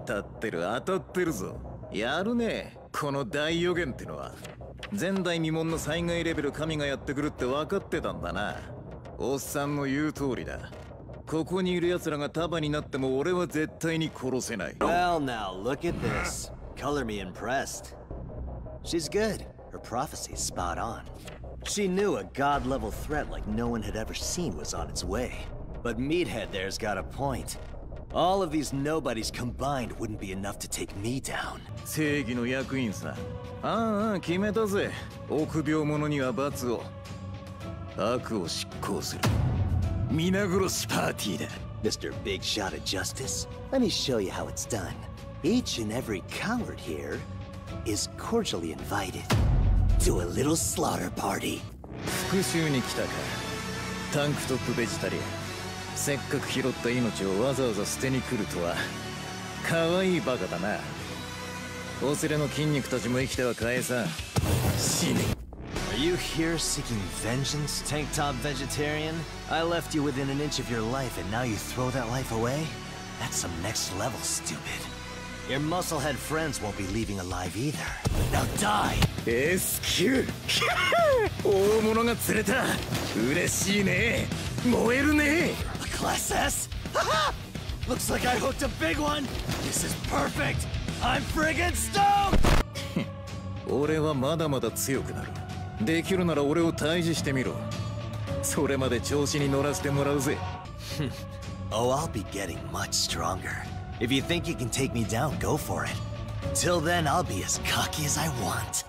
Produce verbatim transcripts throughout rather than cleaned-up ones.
当たってる当たってるぞ。やるねこの大予言ってのは。前代未聞の災害レベル神がやってくるって分かってたんだな。おっさんの言う通りだ。ここにいる奴らが束になっても俺は絶対に殺せない。 Well now, look at this. Color me impressed. She's good. Her prophecy's spot on. She knew a god-level threat like no one had ever seen was on its way. But Meathead there's got a point. All of these nobodies combined wouldn't be enough to take me down. 正義の役員さ。ああ、決めたぜ。臆病者には罰を。悪を執行する。皆殺しパーティーだ。 Mister Big Shot of Justice, let me show you how it's done. Each and every coward here is cordially invited to a little slaughter party. 復讐に来たか。タンクトップベジタリアン。せっかく拾った命をわざわざ捨てに来るとは。可愛いバカだな。お連れの筋肉たちも生きては返さん。死ね。 Are you here seeking vengeance, Tank Top Vegetarian? I left you within an inch of your life and now you throw that life away? That's some next level stupid. Your musclehead friends won't be leaving alive either. Now die! エスキュー大物が釣れた。嬉しいね。燃えるね。 A Class S? Haha! Looks like I hooked a big one! This is perfect! I'm friggin' stoked! 俺はまだまだ強くなる。できるなら俺を退治してみろ。それまで調子に乗らせてもらうぜ。 Oh, I'll be getting much stronger. If you think you can take me down, go for it. Till then, I'll be as cocky as I want.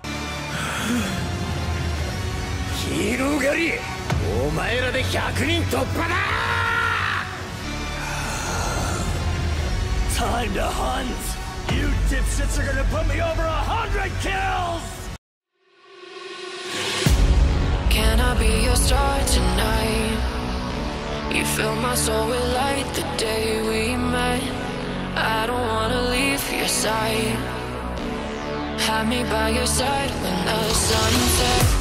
広がり、お前らでひゃくにん突破だ。 Time to hunt! You dipshits are gonna put me over a hundred kills! Can I be your star tonight? You fill my soul with light the day we met. I don't wanna leave your side. Have me by your side when the sun sets.